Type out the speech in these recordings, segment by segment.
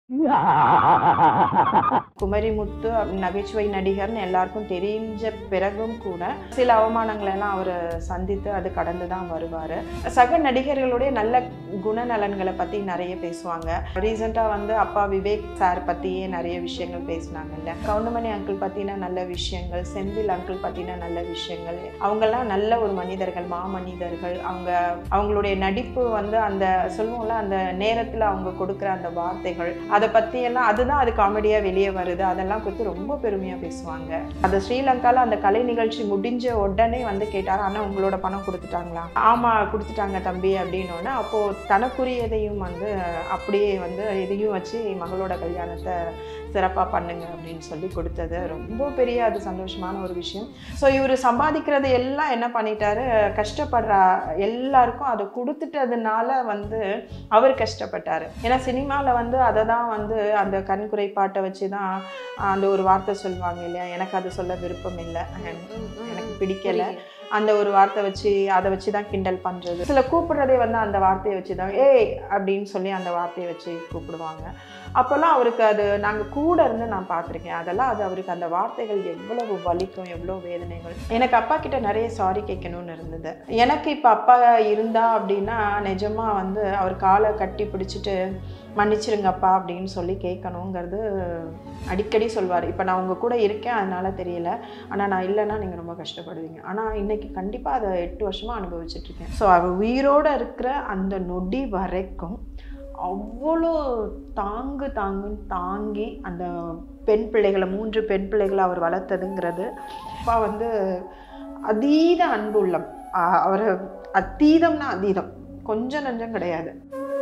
குமரிமுத்து நகைச்சுவை நடிகர்னு எல்லாருக்கும் தெரிஞ்ச பிறகும் கூட சில அவமானங்களை எல்லாம் அவர் சந்தித்து அது கடந்து தான் வருவார். சக நடிகர்களுடைய நல்ல குணநலன்களை பற்றி நிறைய பேசுவாங்க. ரீசெண்டாக வந்து அப்பா விவேக் சார் பற்றியே நிறைய விஷயங்கள் பேசினாங்கல்ல. கவுண்டமணி அங்கிள் பற்றின நல்ல விஷயங்கள், செந்தில் அங்கிள் பற்றின நல்ல விஷயங்கள், அவங்கெல்லாம் நல்ல ஒரு மனிதர்கள், மாமனிதர்கள். அவங்களுடைய நடிப்பு வந்து அந்த சொல்லுவோம்ல, அந்த நேரத்தில் அவங்க கொடுக்குற அந்த வார்த்தைகள், அதை பற்றியெல்லாம் அதுதான் அது காமெடியாக வெளியே வருது. அதெல்லாம் குறித்து ரொம்ப பெருமையாக பேசுவாங்க. அது ஸ்ரீலங்காவில் அந்த கலை நிகழ்ச்சி முடிஞ்ச உடனே வந்து கேட்டார், ஆனால் உங்களோட பணம் கொடுத்துட்டாங்களா? ஆமாம் கொடுத்துட்டாங்க தம்பி அப்படின்னோடனே, அப்போது தனக்குரியதையும் வந்து அப்படியே வந்து இதையும் வச்சு மகளோட கல்யாணத்தை சிறப்பாக பண்ணுங்க அப்படின்னு சொல்லி கொடுத்தது ரொம்ப பெரிய அது சந்தோஷமான ஒரு விஷயம். ஸோ இவர் சம்பாதிக்கிறது எல்லாம் என்ன பண்ணிட்டாரு, கஷ்டப்படுற எல்லாருக்கும் அதை கொடுத்துட்டதுனால வந்து அவர் கஷ்டப்பட்டார். ஏன்னா சினிமாவில் வந்து அதை தான் வந்து அந்த கண் குறைபாட்டை வச்சு தான் அந்த ஒரு வார்த்தை சொல்லுவாங்க இல்லையா, எனக்கு அது சொல்ல விருப்பம் இல்லை, எனக்கு பிடிக்கலை, அந்த ஒரு வார்த்தை வச்சு அதை வச்சு தான் கிண்டல் பண்ணுறது. சில கூப்பிடுறதே வந்து அந்த வார்த்தையை வச்சு தான் ஏய் அப்படின்னு சொல்லி அந்த வார்த்தையை வச்சு கூப்பிடுவாங்க. அப்போல்லாம் அவருக்கு அது நாங்கள் கூட இருந்து நான் பார்த்துருக்கேன். அதெல்லாம் அது அவருக்கு அந்த வார்த்தைகள் எவ்வளவு வலிக்கும், எவ்வளோ வேதனைகள். எனக்கு அப்பா கிட்ட நிறைய சாரி கேட்கணும்னு இருந்தது. எனக்கு இப்போ அப்பா இருந்தா அப்படின்னா நிஜமாக வந்து அவர் காலை கட்டி பிடிச்சிட்டு மன்னிச்சிருங்கப்பா அப்படின்னு சொல்லி கேட்கணுங்கிறது அடிக்கடி சொல்வார். இப்போ நான் உங்கள் கூட இருக்கேன் அதனால தெரியல, ஆனால் நான் இல்லைன்னா நீங்கள் ரொம்ப கஷ்டப்படுவீங்க. ஆனால் இன்னைக்கு கண்டிப்பாக அதை 8 வருஷமாக அனுபவிச்சுட்ருக்கேன். ஸோ அவர் உயிரோடு இருக்கிற அந்த நொடி வரைக்கும் அவ்வளோ தாங்குன்னு தாங்கி அந்த பெண் பிள்ளைகளை 3 பெண் பிள்ளைகளை அவர் வளர்த்ததுங்கிறது அப்பா வந்து அதீத அன்பு உள்ளம். அவர் அதீதம்னா அதீதம், கொஞ்சம் நஞ்சம் கிடையாது.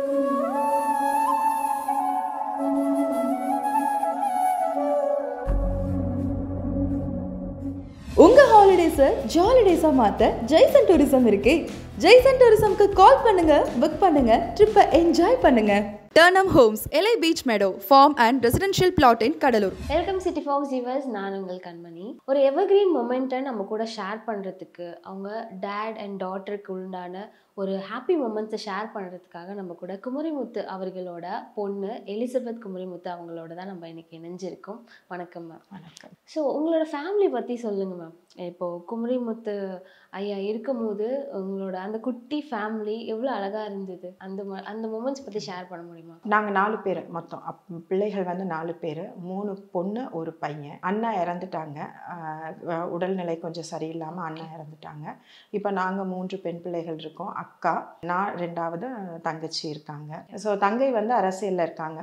உங்க ஹாலிடேஸை ஜாலி டேஸா மாத்த ஜெய்சன் டூரிசம் இருக்கே. ஜெய்சன் டூரிசம்க்கு கால் பண்ணுங்க, புக் பண்ணுங்க, ட்ரிப்பை என்ஜாய் பண்ணுங்க. டர்னம் homes, LA beach meadow, farm and residential plot in Cuddalore. Welcome city fox viewers, நான் உங்கள் கண்மணி. ஒரு எவர்கிரீன் மொமெண்ட்டை நம்ம கூட ஷேர் பண்ணுறதுக்கு, அவங்க டேட் அண்ட் டாட்டருக்கு உண்டான ஒரு ஹாப்பி மொமெண்ட்ஸை ஷேர் பண்ணுறதுக்காக நம்ம கூட குமரிமுத்து அவர்களோட பொண்ணு எலிசபெத் குமரிமுத்து அவங்களோட தான் நம்ம இன்னைக்கு இணைஞ்சிருக்கோம். வணக்கம் மேம். வணக்கம். ஸோ உங்களோட ஃபேமிலி பற்றி சொல்லுங்கள் மேம். இப்போது குமரிமுத்து ஐயா இருக்கும்போது உங்களோட அந்த குட்டி ஃபேமிலி எவ்வளோ அழகாக இருந்தது, அந்த மொமெண்ட்ஸ் பற்றி ஷேர் பண்ண முடியுமா? நாங்கள் 4 பேர் மொத்தம். பிள்ளைகள் வந்து 4 பேர், 3 பொண்ணு 1 பையன். அண்ணா இறந்துட்டாங்க, உடல்நிலை கொஞ்சம் சரியில்லாமல் அண்ணா இறந்துட்டாங்க. இப்போ நாங்கள் 3 பெண் பிள்ளைகள் இருக்கோம். அக்கா, நான் 2வது தங்கச்சி இருக்காங்க. ஸோ தங்கை வந்து அரசியலில் இருக்காங்க.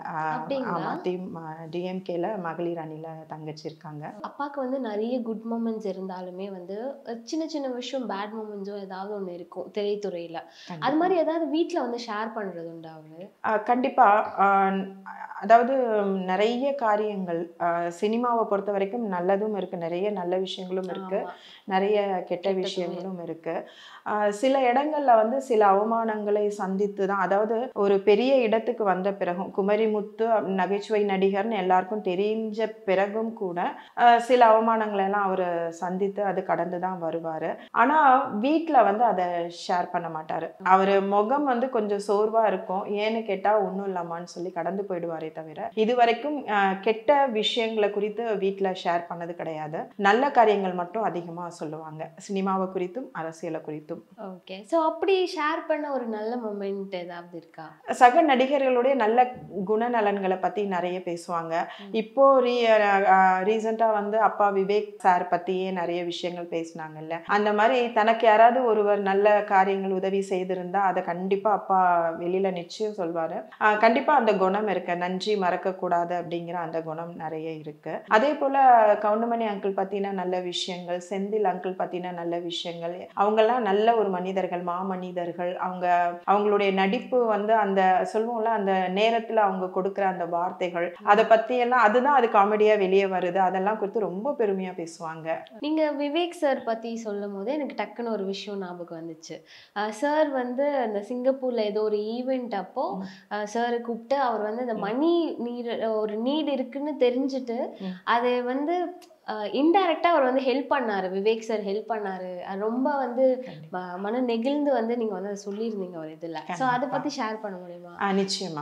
DMKல மகளிர் அணியில் தங்கச்சி இருக்காங்க. அப்பாவுக்கு வந்து நிறைய குட் மூமெண்ட்ஸ் இருந்தாலுமே வந்து சின்ன சின்ன விஷயம் பேட் மூமெண்ட்ஸோ ஏதாவது ஒன்று இருக்கும் திரைத்துறையில். அது மாதிரி ஏதாவது வீட்டில் வந்து ஷேர் பண்ணுறது உண்டா அவரு? கண்டிப்பாக. அதாவது நிறைய காரியங்கள் சினிமாவை பொறுத்த வரைக்கும் நல்லதும் இருக்குது, நிறைய நல்ல விஷயங்களும் இருக்குது, நிறைய கெட்ட விஷயங்களும் இருக்குது. சில இடங்களில் வந்து சில அவமானங்களை சந்தித்து தான், அதாவது ஒரு பெரிய இடத்துக்கு வந்த பிறகும், குமரிமுத்து நகைச்சுவை நடிகர்னு எல்லாருக்கும் தெரிஞ்ச பிறகும் கூட சில அவமானங்களை எல்லாம் அவர் சந்தித்து அது கடந்து தான் வருவார். ஆனால் வீட்டில் வந்து அதை ஷேர் பண்ண மாட்டார். அவர் முகம் வந்து கொஞ்சம் சோர்வாக இருக்கும். ஏன்னு கேட்டால் ஒன்றும் இல்லாமான்னு சொல்லி கடந்து போயிடுவாரே தவிர இது வரைக்கும் கெட்ட விஷயங்களை குறித்து வீட்டில் ஷேர் பண்ணது கிடையாது. நல்ல காரியங்கள் மட்டும் அதிகமாக சொல்லுவாங்க, சினிமாவை குறித்தும் அரசியலை குறித்தும். ஓகே. ஸோ அப்படி ஷேர் பண்ண ஒரு நல்ல மொமெண்ட் ஏதாவது இருக்கா? சக நடிகர்களுடைய நல்ல குணநலன்களை பற்றி நிறைய பேசுவாங்க. இப்போ ரீசெண்டாக வந்து அப்பா விவேக் சார் பற்றியே நிறைய விஷயங்கள் பேசினாங்கல்ல. அந்த மாதிரி தனக்கு யாராவது ஒருவர் நல்ல காரியங்கள் உதவி செய்திருந்தா அதை கண்டிப்பாக அப்பா வெளியில் நிச்சயம் சொல்வார். கண்டிப்பாக அந்த குணம் இருக்கு, நன்றி மறக்கக்கூடாது அப்படிங்கிற அந்த குணம் நிறைய இருக்கு. அதே போல் கவுண்டமணி அங்கிள் பற்றின நல்ல விஷயங்கள், செந்தில் அங்கிள் பற்றின நல்ல விஷயங்கள், அவங்கெல்லாம் நல்ல ஒரு மனிதர்கள், மாமனிதர்கள். அவங்களுடைய நடிப்பு வந்து அந்த சொல்லுவோம்ல, அந்த நேரத்தில் அவங்க கொடுக்குற அந்த வார்த்தைகள், அதை பற்றியெல்லாம் அதுதான் அது காமெடியாக வெளியே வருது. அதெல்லாம் குறித்து ரொம்ப பெருமையாக பேசுவாங்க. நீங்கள் விவேக் சார் பற்றி சொல்லும் போது எனக்கு டக்குன்னு ஒரு விஷயம் ஞாபகம் வந்துச்சு. சார் வந்து அந்த சிங்கப்பூரில் ஏதோ ஒரு ஈவெண்ட் அப்போ சாரை கூப்பிட்டு அவர் வந்து அந்த மணி ஒரு நீட் இருக்குன்னு தெரிஞ்சுட்டு அதை வந்து இன்டைரக்டா அவர் வந்து ஹெல்ப் பண்ணாரு, விவேக் சார் ஹெல்ப் பண்ணாரு. அது ரொம்ப வந்து மன நெகிழ்ந்து வந்து நீங்க வந்து அதை சொல்லியிருந்தீங்க ஒரு இதுல. ஸோ அதை பத்தி ஷேர் பண்ண முடியுமா? நிச்சயமா.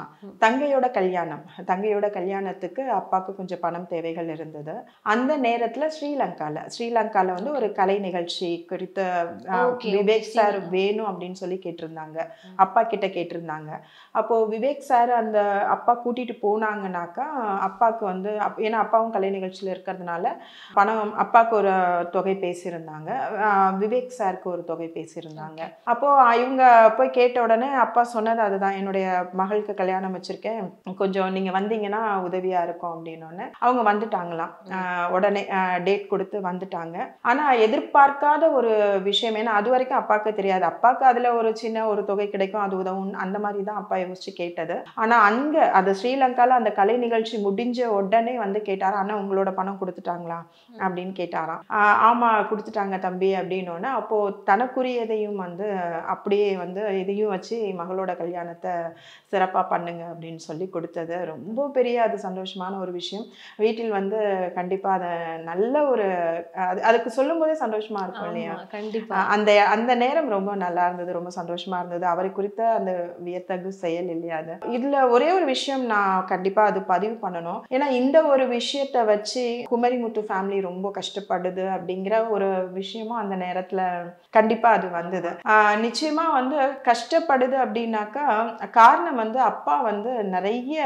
தங்கையோட கல்யாணத்துக்கு அப்பாவுக்கு கொஞ்சம் பணம் தேவைகள் இருந்தது. அந்த நேரத்துல ஸ்ரீலங்கால வந்து ஒரு கலை நிகழ்ச்சி குறித்த விவேக் சார் வேணும் அப்படின்னு சொல்லி கேட்டிருந்தாங்க. அப்பா கிட்ட கேட்டிருந்தாங்க. அப்போ விவேக் சார் அந்த அப்பா கூட்டிட்டு போனாங்கன்னாக்கா அப்பாவுக்கு வந்து ஏன்னா அப்பாவும் கலை நிகழ்ச்சியில இருக்கிறதுனால பணம் அப்பாவுக்கு ஒரு தொகை பேசியிருந்தாங்க, விவேக் சாருக்கு ஒரு தொகை பேசியிருந்தாங்க. அப்போ இவங்க போய் கேட்ட உடனே அப்பா சொன்னது அதுதான், என்னுடைய மகளுக்கு கல்யாணம் வச்சிருக்கேன், கொஞ்சம் நீங்க வந்தீங்கன்னா உதவியா இருக்கும் அப்படின்னு. அவங்க வந்துட்டாங்களாம். உடனே டேட் கொடுத்து வந்துட்டாங்க. ஆனா எதிர்பார்க்காத ஒரு விஷயம், ஏன்னா அது வரைக்கும் அப்பாவுக்கு தெரியாது. அப்பாவுக்கு அதுல ஒரு சின்ன ஒரு தொகை கிடைக்கும், அது உதவும், அந்த மாதிரி தான் அப்பா யோசிச்சு கேட்டது. ஆனா அங்க அது ஸ்ரீலங்கால அந்த கலை நிகழ்ச்சி முடிஞ்ச உடனே வந்து கேட்டாரா, அண்ணா உங்களோட பணம் கொடுத்துட்டாங்களா அப்படின்னு கேட்டாராம். ஆமா கொடுத்துட்டாங்க தம்பி அப்படின்னு. அப்போ தனக்குரியதையும் வந்து அப்படியே வந்து இதையும் வச்சு மகளோட கல்யாணத்தை சிறப்பா பண்ணுங்க அப்படின்னு சொல்லி கொடுத்தது ரொம்ப பெரிய அது சந்தோஷமான ஒரு விஷயம். வீட்டில் வந்து கண்டிப்பா அதை நல்ல ஒரு அதுக்கு சொல்லும் போதே சந்தோஷமா இருக்கும் இல்லையா? கண்டிப்பா அந்த நேரம் ரொம்ப நல்லா இருந்தது, ரொம்ப சந்தோஷமா இருந்தது. அவரை குறித்த அந்த வியத்தகு செயல் இல்லையா அது. இதுல ஒரே ஒரு விஷயம் நான் கண்டிப்பா அது பதிவு பண்ணணும். ஏன்னா இந்த ஒரு விஷயத்தை வச்சு குமரிமுத்து ஃபேமிலி ரொம்ப கஷ்டப்படுது அப்படிங்கிற ஒரு விஷயமும் அந்த நேரத்துல கண்டிப்பா அது வந்தது. நிச்சயமா வந்து கஷ்டப்படுது அப்படின்னாக்கா காரணம் வந்து அப்பா வந்து நிறைய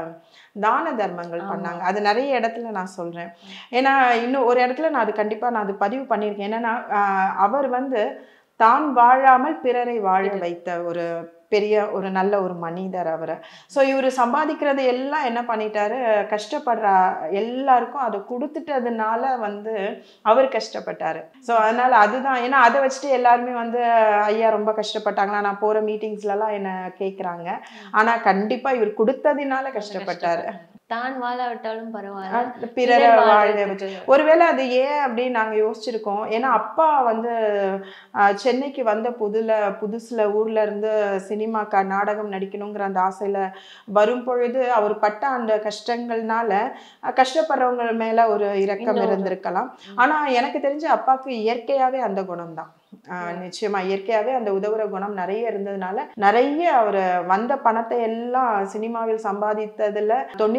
தான தர்மங்கள் பண்ணாங்க. அது நிறைய இடத்துல நான் சொல்றேன். ஏன்னா இன்னும் ஒரு இடத்துல நான் அது கண்டிப்பா நான் அது பதிவு பண்ணியிருக்கேன். என்னன்னா அவர் வந்து தான் வாழாமல் பிறரை வாழ வைத்த ஒரு பெரிய ஒரு நல்ல ஒரு மனிதர் அவர். ஸோ இவர் சம்பாதிக்கிறது எல்லாம் என்ன பண்ணிட்டாரு, கஷ்டப்படுற எல்லாருக்கும் அதை கொடுத்துட்டதுனால வந்து அவர் கஷ்டப்பட்டாரு. ஸோ அதனால அதுதான், ஏன்னா அதை வச்சுட்டு எல்லாருமே வந்து ஐயா ரொம்ப கஷ்டப்பட்டாங்களா, நான் போற மீட்டிங்ஸ்லாம் என்ன கேட்குறாங்க. ஆனா கண்டிப்பா இவர் கொடுத்ததுனால கஷ்டப்பட்டாரு. தான் வாழாவிட்டாலும் பரவாயில்ல, பிறரை வாழ வச்சு. ஒருவேளை அது ஏன் அப்படின்னு நாங்க யோசிச்சிருக்கோம். ஏன்னா அப்பா வந்து சென்னைக்கு வந்த புதுசுல ஊர்ல இருந்து சினிமா நாடகம் நடிக்கணுங்கிற அந்த ஆசையில வரும் பொழுது அவர் பட்ட அந்த கஷ்டங்கள்னால கஷ்டப்படுறவங்க மேல ஒரு இரக்கம் இருந்திருக்கலாம். ஆனா எனக்கு தெரிஞ்சு அப்பாவுக்கு இயற்கையாவே அந்த குணம் தான். நிச்சயமா இயற்கையாவே அந்த உதவுற குணம் நிறைய இருந்ததுனால நிறைய அவர் வந்த பணத்தை எல்லாம் சினிமாவில் சம்பாதித்ததுல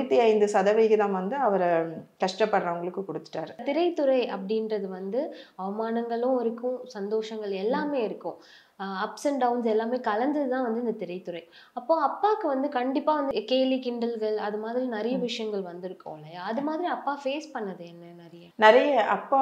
95% வந்து அவர் கஷ்டப்படுறவங்களுக்கு கொடுத்துட்டாரு. திரைத்துறை அப்படின்றது வந்து அவமானங்களும் இருக்கும், சந்தோஷங்கள் எல்லாமே இருக்கும், அப்ஸ் அண்ட் டவுன்ஸ் எல்லாமே கலந்தது தான் வந்து இந்த திரைத்துறை. அப்போ அப்பாவுக்கு வந்து கண்டிப்பா வந்து கேலி கிண்டல்கள் அது மாதிரி நிறைய விஷயங்கள் வந்திருக்கும் இல்லையா? அது மாதிரி அப்பா ஃபேஸ் பண்ணது என்ன? நிறைய அப்பா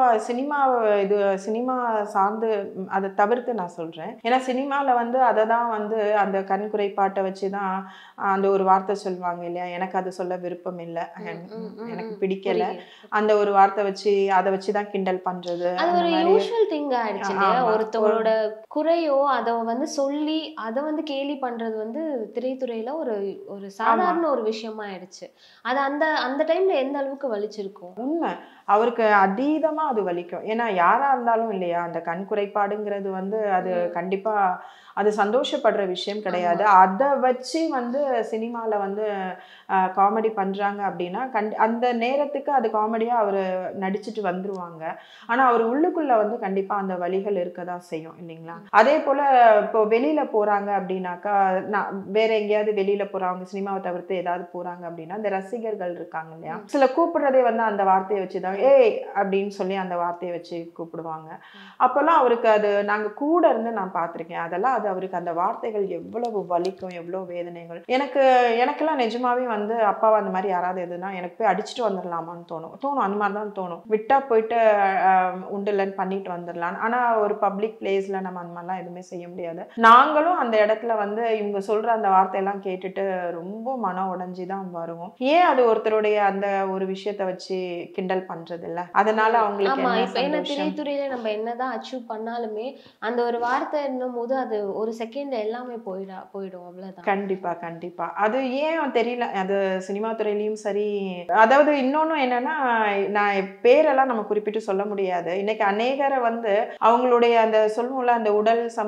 சினிமா சார்ந்து அதை தவிர்த்து நான் சொல்றேன். ஏன்னா சினிமால வந்து அதை தான் வந்து அந்த கண் குறைபாட்டை வச்சுதான் அந்த ஒரு வார்த்தை சொல்லுவாங்க இல்லையா, எனக்கு அது சொல்ல விருப்பம் இல்லை, எனக்கு பிடிக்கல, அந்த ஒரு வார்த்தை வச்சு அதை வச்சுதான் கிண்டல் பண்றது. அது ஒரு யூஷுவல் திங் ஆயிடுச்சு இல்லையா? ஒருத்தவங்களோட குறையோ அதை வந்து சொல்லி அதை வந்து கேலி பண்றது வந்து திரைத்துறையில ஒரு சாதாரண ஒரு விஷயமா ஆயிடுச்சு. அது அந்த டைம்ல எந்த அளவுக்கு வலிச்சிருக்கும்? உண்மை, அவருக்கு அதீதமா அது வலிக்கும். ஏன்னா யாரா இருந்தாலும் இல்லையா, அந்த கண் குறைபாடுங்கிறது வந்து அது கண்டிப்பா அது சந்தோஷப்படுற விஷயம் கிடையாது. அதை வச்சு வந்து சினிமால வந்து காமெடி பண்றாங்க அப்படின்னா அந்த நேரத்துக்கு அது காமெடியா அவர் நடிச்சுட்டு வந்துருவாங்க. ஆனா அவர் உள்ளுக்குள்ள வந்து கண்டிப்பா அந்த வலிகள் இருக்கதான் செய்யும் இல்லைங்களா? அதே போல இப்போ வெளியில போறாங்க அப்படின்னாக்கா, நான் வேற எங்கேயாவது வெளியில போறாங்க, சினிமாவை தவிர்த்து ஏதாவது போறாங்க அப்படின்னா இந்த ரசிகர்கள் இருக்காங்க இல்லையா, சில கூப்பிடுறதே வந்து அந்த வார்த்தையை வச்சுதான் ஏய் அப்படின்னு சொல்லி அந்த வார்த்தையை வச்சு கூப்பிடுவாங்க. அப்பெல்லாம் அவருக்கு அது நாங்க கூட இருந்து நான் பார்த்திருக்கேன். அதெல்லாம் அது அவருக்கு அந்த வார்த்தைகள் எவ்வளவு வலிக்கும், எவ்வளவு வேதனைகள். எனக்கெல்லாம் நிஜமாவே வந்து அப்பாவை அந்த மாதிரி யாராவது எதுனா எனக்கு போய் அடிச்சுட்டு வந்துடலாமான்னு தோணும். அந்த மாதிரி தான் தோணும். விட்டா போயிட்டு உண்டுலன்னு பண்ணிட்டு வந்துடலாம். ஆனா ஒரு பப்ளிக் பிளேஸ்ல நம்ம அந்த மாதிரிலாம் எதுவுமே செய்ய முடியாது. நாங்களும் அந்த இடத்துல வந்து இவங்க சொல்ற அந்த வார்த்தையெல்லாம் கேட்டுட்டு ரொம்ப மன உடைஞ்சுதான் வருவோம். ஏன் அது ஒருத்தருடைய அந்த ஒரு விஷயத்த வச்சு கிண்டல் பண்றது இல்ல, அதனால அவங்களுக்கு என்ன திரைத்துறையில நம்ம என்னதான் அச்சீவ் பண்ணாலுமே அந்த ஒரு வார்த்தை என்னும் போது அது ஒரு செகண்ட்ல எல்லாமே போயிடும் அவ்வளவுதான். கண்டிப்பா அது ஏன் தெரியல. அது சினிமா துறையிலயும் சரி. அதாவது இன்னொன்னு என்னன்னா, நான் பேரெல்லாம் நம்ம குறிப்பிட்டு சொல்ல முடியாது. இன்னைக்கு அநேகரை வந்து அவங்களுடைய அந்த சொல்லுவோம்ல, அந்த உடல்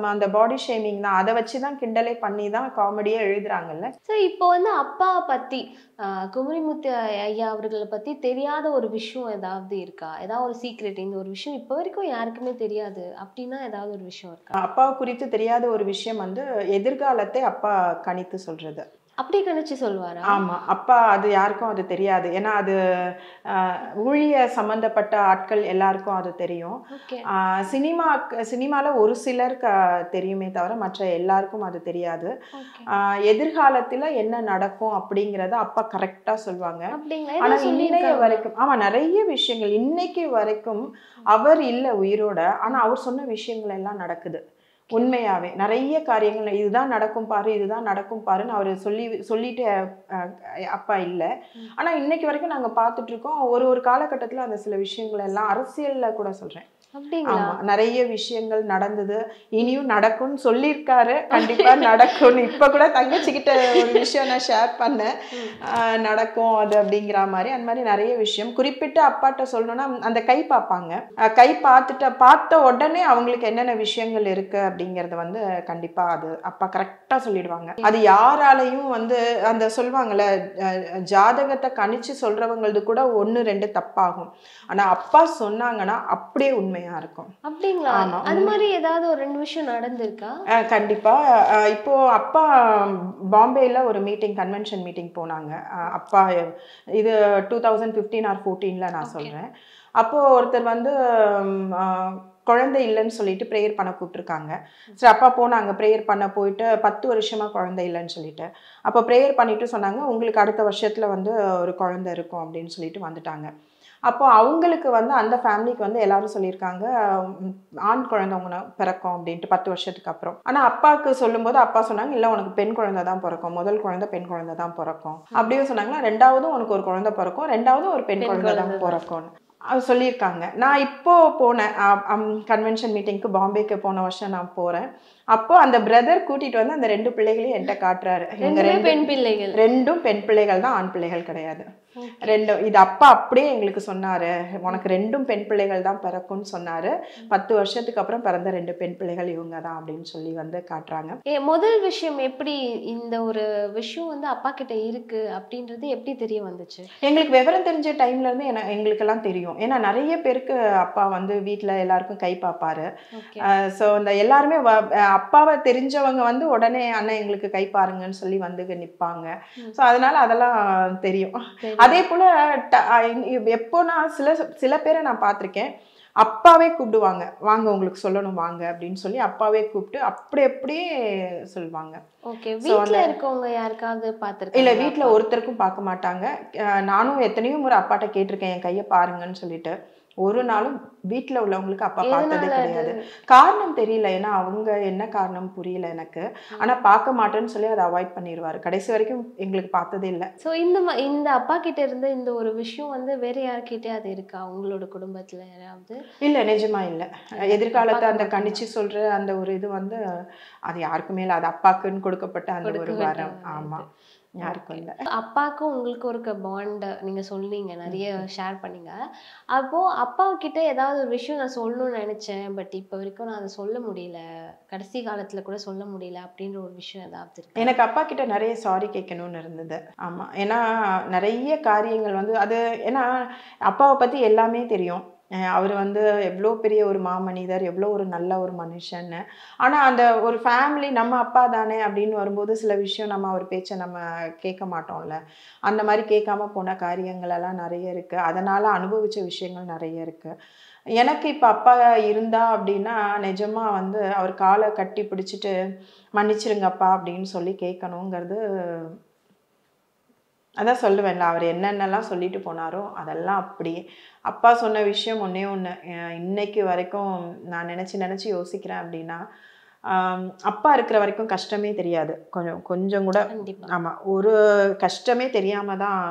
அந்த பாடி ஷேமிங் தான், அதை வச்சு தான் கிண்டலே பண்ணி தான் காமெடியே எழுதுறாங்கல்ல. ஸோ இப்போ வந்து அப்பாவை பற்றி குமரிமுத்து ஐயா அவர்களை பற்றி தெரியாத ஒரு விஷயம் ஏதாவது இருக்கா? ஏதாவது ஒரு சீக்ரெட், இந்த ஒரு விஷயம் இப்போ வரைக்கும் யாருக்குமே தெரியாது அப்படின்னா ஏதாவது ஒரு விஷயம் இருக்கா? அப்பா குறித்து தெரியாத ஒரு விஷயம் வந்து எதிர்காலத்தை அப்பா கணித்து சொல்றது. அப்படி கணிச்சு சொல்வாரா? ஆமா, அப்பா அது யாருக்கும் அது தெரியாது. ஏன்னா அது ஊழிய சம்பந்தப்பட்ட ஆட்கள் எல்லாருக்கும் அது தெரியும். ஓகே. சினிமால ஒரு சிலருக்கு தெரியுமே தவிர மற்ற எல்லாருக்கும் அது தெரியாது. ஓகே. எதிர்காலத்துல என்ன நடக்கும் அப்படிங்கறத அப்பா கரெக்டா சொல்லுவாங்க. அப்படிங்களா? ஆனா ஏதாவது இன்னைய சொல்லியிருக்காங்களா? வரைக்கும் ஆமா நிறைய விஷயங்கள் இன்னைக்கு வரைக்கும் அவர் இல்ல உயிரோட, ஆனா அவர் சொன்ன விஷயங்கள் எல்லாம் நடக்குது. உண்மையாவே நிறைய காரியங்கள் இதுதான் நடக்கும் பாரு, இதுதான் நடக்கும் பாருன்னு அவர் சொல்லிட்டு அப்பா இல்லை. ஆனா இன்னைக்கு வரைக்கும் நாங்க பார்த்துட்டு இருக்கோம். ஒரு காலகட்டத்துல அந்த சில விஷயங்கள் எல்லாம் அரசியல்ல கூட சொல்றேன். அப்படிங்களா? ஆமா, நிறைய விஷயங்கள் நடந்தது, இனியும் நடக்கும்னு சொல்லியிருக்காரு. கண்டிப்பா நடக்கும். இப்ப கூட தங்கச்சிக்கிட்ட ஒரு விஷயம் நான் ஷேர் பண்ணேன், நடக்கும் அது அப்படிங்கிற மாதிரி. அந்த மாதிரி நிறைய விஷயம் குறிப்பிட்டு அப்பாட்ட சொல்லணும்னா அந்த கை பார்ப்பாங்க. கை பார்த்த உடனே அவங்களுக்கு என்னென்ன விஷயங்கள் இருக்கு அப்படிங்கறது வந்து கண்டிப்பா அது அப்பா கரெக்டா சொல்லிடுவாங்க. அது யாராலையும் வந்து அந்த சொல்லுவாங்கல்ல, ஜாதகத்தை கணிச்சு சொல்றவங்களது கூட 1-2 தப்பாகும். ஆனா அப்பா சொன்னாங்கன்னா அப்படியே உண்மையா இருக்கும். அப்படிங்களா? ஆமா, அது மாதிரி ஏதாவது ஒரு 2 விஷயம் நடந்திருக்கா? கண்டிப்பா. இப்போ அப்பா பாம்பேல ஒரு மீட்டிங், கன்வென்ஷன் மீட்டிங் போனாங்க. அப்பா இது 2015 ஆர் 14ல நான் சொல்றேன். அப்போ ஒருத்தர் வந்து குழந்தை இல்லைன்னு சொல்லிட்டு ப்ரேயர் பண்ண கூப்பிட்டுருக்காங்க. சரி, அப்பா போனாங்க. ப்ரேயர் பண்ண போயிட்டு 10 வருஷமா குழந்தை இல்லைன்னு சொல்லிட்டு, அப்போ ப்ரேயர் பண்ணிட்டு சொன்னாங்க, உங்களுக்கு அடுத்த வருஷத்துல வந்து ஒரு குழந்தை இருக்கும் அப்படின்னு சொல்லிட்டு வந்துட்டாங்க. அப்போ அவங்களுக்கு வந்து அந்த ஃபேமிலிக்கு வந்து எல்லாரும் சொல்லியிருக்காங்க, ஆண் குழந்தை உங்க பிறக்கும் அப்படின்ட்டு 10 வருஷத்துக்கு அப்புறம். ஆனா அப்பாவுக்கு சொல்லும்போது அப்பா சொன்னாங்க, இல்லை உனக்கு பெண் குழந்தை தான் பிறக்கும், முதல் குழந்தை பெண் குழந்தை தான் பிறக்கும் அப்படியும் சொன்னாங்களா. ரெண்டாவதும் உனக்கு ஒரு குழந்தை பிறக்கும், ரெண்டாவதும் ஒரு பெண் குழந்தை தான் பிறக்கும்னு சொல்லியிருக்காங்க. நான் இப்போ போனேன் கன்வென்ஷன் மீட்டிங்க்கு, பாம்பேக்கு போன வருஷம் நான் போறேன். அப்போ அந்த பிரதர் கூட்டிட்டு வந்து அந்த 2 பிள்ளைகளையும் என்கிட்ட காட்டுறாரு. பெண் பிள்ளைகள். 2ம் பெண் பிள்ளைகள் தான், ஆண் பிள்ளைகள் கிடையாது. 2 இது அப்பா அப்படியே எங்களுக்கு சொன்னாரு, உனக்கு 2ம் பெண் பிள்ளைகள் தான் பிறக்கும்னு சொன்னாரு. 10 வருஷத்துக்கு அப்புறம் பிறந்த 2 பெண் பிள்ளைகள் இவங்க தான் அப்படின்னு சொல்லி வந்து காட்டுறாங்க. முதல் விஷயம் எப்படி இந்த ஒரு விஷயம் வந்து அப்பா கிட்ட இருக்கு அப்படின்றது எப்படி தெரிய வந்துச்சு? எங்களுக்கு விவரம் தெரிஞ்ச டைம்ல இருந்து எங்களுக்கெல்லாம் தெரியும். ஏன்னா நிறைய பேருக்கு அப்பா வந்து வீட்டுல எல்லாருக்கும் கை பார்ப்பாரு. ஸோ இந்த எல்லாருமே அப்பாவை தெரிஞ்சவங்க வந்து உடனே அண்ணன் எங்களுக்கு கை பாருங்கன்னு சொல்லி வந்து நிற்பாங்க. ஸோ அதனால அதெல்லாம் தெரியும். அதே போல எப்போனா சில பேரை நான் பார்த்துருக்கேன், அப்பாவே கூப்பிடுவாங்க, வாங்க உங்களுக்கு சொல்லணும் வாங்க அப்படின்னு சொல்லி அப்பாவே கூப்பிட்டு அப்படியே சொல்லுவாங்க. ஓகே. வீட்ல இருக்கவங்க யாருக்காவது பார்த்திருக்காங்க? இல்ல, வீட்ல ஒருத்தருக்கும் பார்க்க மாட்டாங்க. நானும் எத்தனையோ முறை அப்பாட்ட கேட்டிருக்கேன் என் கையை பாருங்கன்னு சொல்லிட்டு. ஒரு நாளும் வீட்ல உள்ளவங்களுக்கு அப்பா பார்த்ததே கிடையாது. காரணம் தெரியல, ஏன்னா அவங்க என்ன காரணம் புரியல எனக்கு. ஆனா பார்க்க மாட்டேன்னு சொல்லி அதை அவாய்ட் பண்ணிடுவாரு. கடைசி வரைக்கும் எங்களுக்கு பார்த்ததே இல்லை. ஸோ இந்த அப்பா கிட்ட இருந்து இந்த ஒரு விஷயம் வந்து வேற யார்கிட்டே அது இருக்கா உங்களோட குடும்பத்துல யாராவது? இல்ல, நிஜமா இல்லை. எதிர்காலத்தை அந்த கணிச்சு சொல்ற அந்த ஒரு இது வந்து அது யாருக்குமே இல்லை. அது அப்பாக்குன்னு கொடுக்கப்பட்ட அந்த ஒரு வரம். ஆமா, யாருக்கும் இல்லை. அப்பாவுக்கும் உங்களுக்கு ஒரு பாண்ட் நீங்க சொன்னீங்க, நிறைய ஷேர் பண்ணீங்க. அப்போ அப்பா கிட்ட ஏதாவது ஒரு விஷயம் நான் சொல்லணும்னு நினைச்சேன், பட் இப்போ வரைக்கும் நான் அதை சொல்ல முடியல, கடைசி காலத்துல கூட சொல்ல முடியல அப்படின்ற ஒரு விஷயம் ஏதாவது இருக்கு? எனக்கு அப்பா கிட்ட நிறைய சாரி கேட்கணும்னு இருந்தது. ஆமா, ஏன்னா நிறைய காரியங்கள் வந்து அது, ஏன்னா அப்பாவை பத்தி எல்லாமே தெரியும். அவர் வந்து எவ்வளோ பெரிய ஒரு மாமனிதர், எவ்வளோ ஒரு நல்ல ஒரு மனுஷன்னு. ஆனால் அந்த ஒரு ஃபேமிலி நம்ம அப்பா தானே அப்படின்னு வரும்போது சில விஷயம் நம்ம அவர் பேச்சை நம்ம கேட்க மாட்டோம்ல. அந்த மாதிரி கேட்காம போன காரியங்கள் எல்லாம் நிறைய இருக்குது. அதனால் அனுபவித்த விஷயங்கள் நிறைய இருக்குது. எனக்கு இப்போ அப்பா இருந்தா அப்படின்னா நிஜமாக வந்து அவர் காலை கட்டி பிடிச்சிட்டு மன்னிச்சிருங்கப்பா அப்படின்னு சொல்லி கேட்கணுங்கிறது. அதான் சொல்லுவேன்ல, அவர் என்னென்னலாம் சொல்லிட்டு போனாரோ அதெல்லாம் அப்படியே. அப்பா சொன்ன விஷயம் ஒன்றே ஒன்று, இன்னைக்கு வரைக்கும் நான் நினச்சி யோசிக்கிறேன் அப்படின்னா, அப்பா இருக்கிற வரைக்கும் கஷ்டமே தெரியாது, கொஞ்சம் கூட. ஆமாம், ஒரு கஷ்டமே தெரியாமல் தான்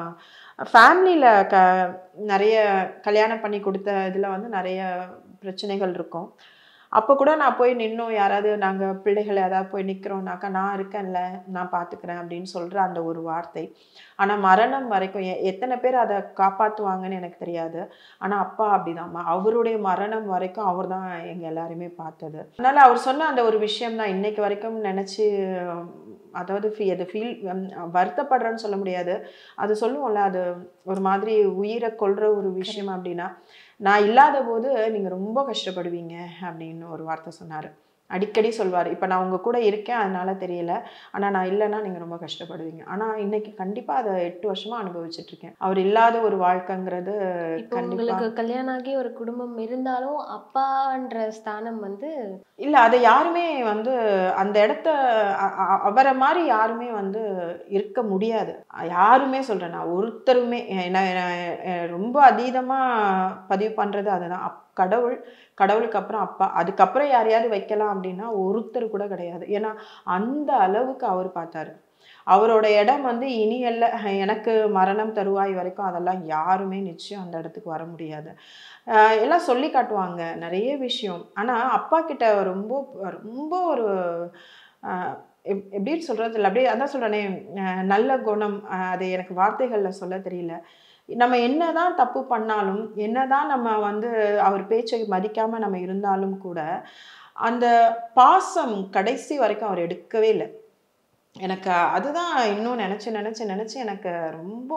ஃபேமிலியில் நிறைய கல்யாணம் பண்ணி கொடுத்த இதில் வந்து நிறைய பிரச்சனைகள் இருக்கும். அப்போ கூட நான் போய் நின்னோம், யாராவது நாங்கள் பிள்ளைகள் ஏதாவது போய் நிற்கிறோம்னாக்கா நான் இருக்கேன்ல, நான் பார்த்துக்கிறேன் அப்படின்னு சொல்கிற அந்த ஒரு வார்த்தை. ஆனால் மரணம் வரைக்கும் எத்தனை பேர் அதை காப்பாற்றுவாங்கன்னு எனக்கு தெரியாது. ஆனால் அப்பா அப்படிதான், அவருடைய மரணம் வரைக்கும் அவர் தான் எங்கள் எல்லாருமே பார்த்தது. அதனால் அவர் சொன்ன அந்த ஒரு விஷயம் தான் இன்னைக்கு வரைக்கும் நினச்சி, அதாவது அதை ஃபீல் வருத்தப்படுறேன்னு சொல்ல முடியாது, அது சொல்லுவோம்ல, அது ஒரு மாதிரி உயிரை கொள்கிற ஒரு விஷயம். அப்படின்னா நான் இல்லாத போது நீங்கள் ரொம்ப கஷ்டப்படுவீங்க அப்படின்னு ஒரு வார்த்தை சொன்னார். அடிக்கடி சொல்வார், இப்போ நான் உங்கள் கூட இருக்கேன் அதனால தெரியல, ஆனால் நான் இல்லைன்னா நீங்கள் ரொம்ப கஷ்டப்படுவீங்க. ஆனால் இன்னைக்கு கண்டிப்பாக அதை 8 வருஷமாக அனுபவிச்சுட்ருக்கேன். அவர் இல்லாத ஒரு வாழ்க்கைங்கிறது. உங்களுக்கு கல்யாணம் ஆகி ஒரு குடும்பம் இருந்தாலும் அப்பான்ற ஸ்தானம் வந்து இல்லை, அதை யாருமே வந்து அந்த இடத்த அவரை மாதிரி யாருமே வந்து இருக்க முடியாது. யாருமே சொல்கிறேன், நான் ஒருத்தருமே ரொம்ப அதீதமாக பதிவு பண்ணுறது அதுதான். கடவுளுக்கு அப்புறம் அப்பா, அதுக்கப்புறம் யாரையாவது வைக்கலாம் அப்படின்னா ஒருத்தர் கூட கிடையாது. ஏன்னா அந்த அளவுக்கு அவர் பார்த்தாரு. அவரோட இடம் வந்து இனி எனக்கு மரணம் தருவாய் வரைக்கும் அதெல்லாம் யாருமே நிச்சயம் அந்த இடத்துக்கு வர முடியாது. எல்லாம் சொல்லி காட்டுவாங்க நிறைய விஷயம். ஆனால் அப்பா கிட்ட ரொம்ப ரொம்ப ஒரு எப்படின்னு சொல்கிறது இல்லை, அப்படியே அதான் சொல்கிறேனே, நல்ல குணம். அது எனக்கு வார்த்தைகளில் சொல்ல தெரியல. நம்ம என்னதான் தப்பு பண்ணாலும், என்னதான் நம்ம வந்து அவர் பேச்சை மதிக்காமல் நம்ம இருந்தாலும் கூட அந்த பாசம் கடைசி வரைக்கும் அவர் எடுக்கவே இல்லை. எனக்கு அதுதான் இன்னும் நினச்சி எனக்கு ரொம்ப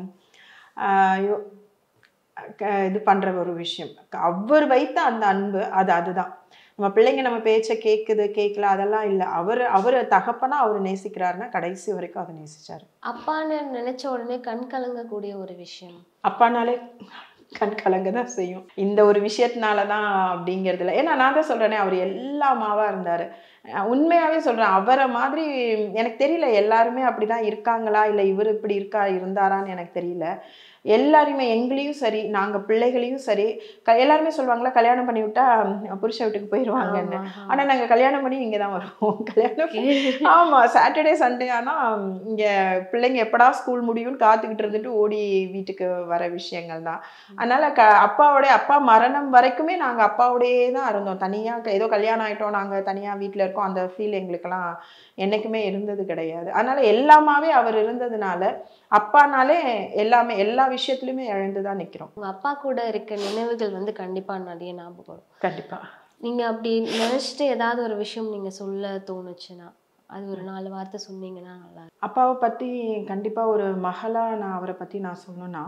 இது பண்ணுற ஒரு விஷயம். அவர் வைத்த அந்த அன்பு அதுதான். நம்ம பிள்ளைங்க நம்ம பேச்சை கேட்கல அதெல்லாம் இல்லை. அவர் தகப்பனா அவர் நேசிக்கிறாருன்னா கடைசி வரைக்கும் அதை நேசிச்சாரு. அப்பான்னு நினைச்ச உடனே கண் கலங்கக்கூடிய ஒரு விஷயம். அப்பானாலே கண் கலங்க தான் செய்யும். இந்த ஒரு விஷயத்தினாலதான் அப்படிங்கிறதுல, ஏன்னா நான் தான் சொல்றேனே, அவர் எல்லாமாவா இருந்தாரு. உண்மையாவே சொல்றேன், அவரை மாதிரி எனக்கு தெரியல எல்லாருமே அப்படிதான் இருக்காங்களா, இல்லை இவர் இப்படி இருந்தாரான்னு எனக்கு தெரியல. எல்லாருமே எங்களையும் சரி, நாங்க பிள்ளைகளையும் சரி, எல்லாருமே சொல்லுவாங்களா கல்யாணம் பண்ணி விட்டா புருஷ வீட்டுக்கு போயிடுவாங்கன்னு. ஆனா நாங்க கல்யாணம் பண்ணி இங்கதான் வருவோம். ஆமா, சாட்டர்டே சண்டே ஆனா இங்க பிள்ளைங்க எப்படா ஸ்கூல் முடியும்னு காத்துக்கிட்டு இருந்துட்டு ஓடி வீட்டுக்கு வர விஷயங்கள் தான். அதனால அப்பா மரணம் வரைக்குமே நாங்க அப்பாவோடயே தான் இருந்தோம். தனியா ஏதோ கல்யாணம் ஆயிட்டோம் நாங்க தனியா வீட்டுல இருக்கோம் அந்த ஃபீல் எங்களுக்கெல்லாம் என்னைக்குமே இருந்தது கிடையாது. அதனால எல்லாமாவே அவர் இருந்ததுனால அப்பானாலே எல்லாமே எல்லா விஷயத்துலயுமே எழுந்துதான் நிக்கிறோம். உங்க அப்பா கூட இருக்க நினைவுகள் வந்து கண்டிப்பா நிறைய ஞாபகம் வரும். கண்டிப்பா. நீங்க அப்படி நினைச்சிட்டு ஏதாவது ஒரு விஷயம் நீங்க சொல்ல தோணுச்சுன்னா அது ஒரு 4 வார்த்தை சொன்னீங்கன்னா நல்லா. அப்பாவை பத்தி கண்டிப்பா ஒரு மகளா நான் அவரை பத்தி நான் சொல்லணும்னா,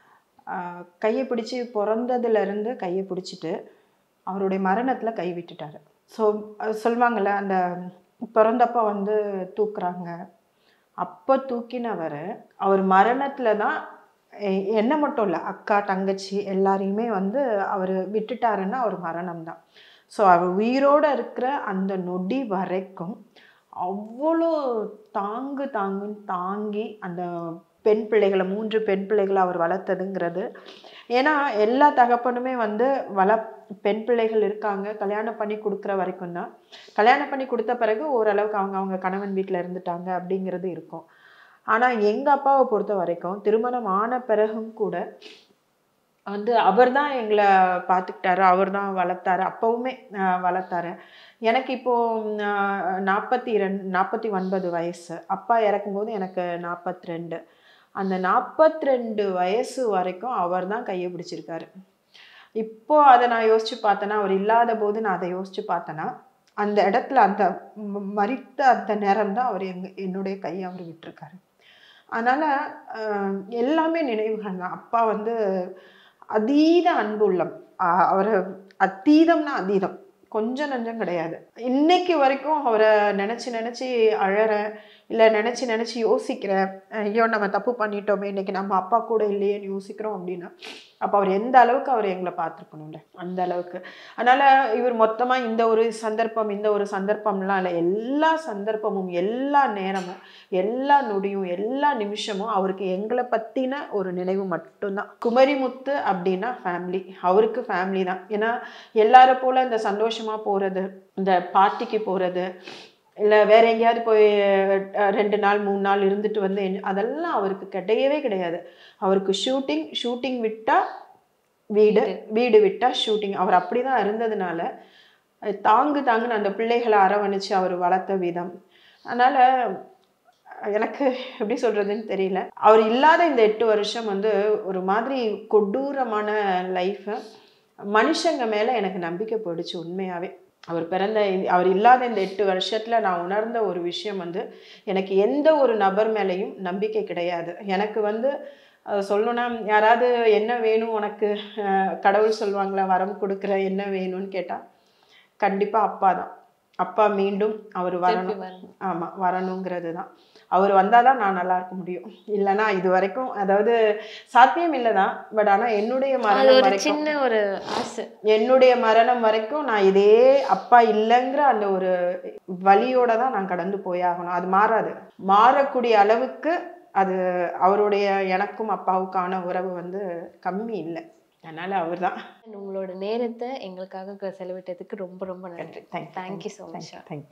கையை பிடிச்சி பிறந்ததுல இருந்து கையை பிடிச்சிட்டு அவருடைய மரணத்துல கை விட்டுட்டாரு. ஸோ சொல்லுவாங்கள்ல, அந்த பிறந்தப்ப வந்து தூக்குறாங்க, அப்போ தூக்கினவர் அவர் மரணத்துல தான் என்ன மட்டும் இல்லை, அக்கா தங்கச்சி எல்லாரையுமே வந்து அவர் விட்டுட்டாருன்னா அவர் மரணம் தான். ஸோ அவர் உயிரோடு இருக்கிற அந்த நொடி வரைக்கும் அவ்வளோ தாங்குன்னு தாங்கி அந்த பெண் பிள்ளைகளை 3 பெண் பிள்ளைகளை அவர் வளர்த்ததுங்கிறது. ஏன்னா எல்லா தகப்பனுமே வந்து பெண் பிள்ளைகள் இருக்காங்க, கல்யாணம் பண்ணி கொடுக்குற வரைக்கும் தான். கல்யாணம் பண்ணி கொடுத்த பிறகு ஓரளவுக்கு அவங்க கணவன் வீட்டில் இருந்துட்டாங்க அப்படிங்கிறது இருக்கும். ஆனால் எங்கள் அப்பாவை பொறுத்த வரைக்கும் திருமணம் ஆன பிறகும் கூட வந்து அவர் தான் எங்களை பார்த்துக்கிட்டாரு, அவர் தான் வளர்த்தாரு, அப்பவுமே வளர்த்தாரு. எனக்கு இப்போது 49 வயசு, அப்பா இறக்கும்போது எனக்கு 42. அந்த 42 வயசு வரைக்கும் அவர் தான் கையை பிடிச்சிருக்காரு. இப்போ அதை நான் யோசிச்சு பார்த்தேன்னா, அவர் இல்லாத போது நான் அதை யோசிச்சு பார்த்தேன்னா, அந்த இடத்துல அந்த மரித்த அந்த நேரம் தான் அவர் என்னுடைய கையை அவர் விட்டுருக்காரு. அதனால எல்லாமே நினைவுகள் தான். அப்பா வந்து அதீத அன்பு உள்ளம், அவர் அதீதம்னா அதீதம், கொஞ்சம் நஞ்சம் கிடையாது. இன்னைக்கு வரைக்கும் அவரை நினச்சி அழறேன், இல்லை நினச்சி யோசிக்கிறேன், ஐயோ நம்ம தப்பு பண்ணிட்டோமே, இன்னைக்கு நம்ம அப்பா கூட இல்லையேன்னு யோசிக்கிறோம் அப்படின்னா அப்போ அவர் எந்த அளவுக்கு அவர் எங்களை பார்த்துருக்கணும்ல, அந்த அளவுக்கு. அதனால் இவர் மொத்தமாக இந்த ஒரு சந்தர்ப்பம்லாம் இல்லை, எல்லா சந்தர்ப்பமும் எல்லா நேரமும் எல்லா நொடியும் எல்லா நிமிஷமும் அவருக்கு எங்களை பற்றின ஒரு நினைவு மட்டும்தான். குமரிமுத்து அப்படின்னா ஃபேமிலி, அவருக்கு ஃபேமிலி தான். ஏன்னா எல்லார போல் இந்த சந்தோஷமாக போகிறது, இந்த பார்ட்டிக்கு போகிறது, இல்லை வேற எங்கேயாவது போய் 2 நாள் 3 நாள் இருந்துட்டு வந்து அதெல்லாம் அவருக்கு கிடையவே கிடையாது. அவருக்கு ஷூட்டிங் விட்டா வீடு விட்டா ஷூட்டிங், அவர் அப்படி தான் இருந்ததுனால தாங்குன்னு அந்த பிள்ளைகளை அரவணைச்சு அவர் வளர்த்த விதம். அதனால் எனக்கு எப்படி சொல்கிறதுன்னு தெரியல. அவர் இல்லாத இந்த 8 வருஷம் வந்து ஒரு மாதிரி கொடூரமான லைஃபு. மனுஷங்க மேலே எனக்கு நம்பிக்கை போயிடுச்சு உண்மையாகவே. அவர் இல்லாத இந்த 8 வருஷத்தில் நான் உணர்ந்த ஒரு விஷயம் வந்து, எனக்கு எந்த ஒரு நபர் மேலேயும் நம்பிக்கை கிடையாது. எனக்கு வந்து சொல்லணும்னா, யாராவது என்ன வேணும் உனக்கு, கடவுள் சொல்லுவாங்களா வரம் கொடுக்குற என்ன வேணும்னு கேட்டால் கண்டிப்பாக அப்பா தான். அப்பா மீண்டும் அவர் வரணும். ஆமாம், வரணுங்கிறது தான். அவர் வந்தால் தான் நான் நல்லா இருக்க முடியும். இல்லைன்னா இது வரைக்கும் அதாவது சாத்தியம் இல்லை தான். பட் ஆனால் என்னுடைய மரணம் வரைக்கும், சின்ன ஒரு ஆசை, என்னுடைய மரணம் வரைக்கும் நான் இதே அப்பா இல்லைங்கிற அந்த ஒரு வலியோட தான் நான் கடந்து போயாகணும். அது மாறாது. மாறக்கூடிய அளவுக்கு அது அவருடைய எனக்கும் அப்பாவுக்கான உறவு வந்து கம்மி இல்லை. அதனால அவர் தான். உங்களோட நேரத்தை எங்களுக்காக செலவிட்டதுக்கு ரொம்ப ரொம்ப நன்றி. Thank you thank you so much. Thank you.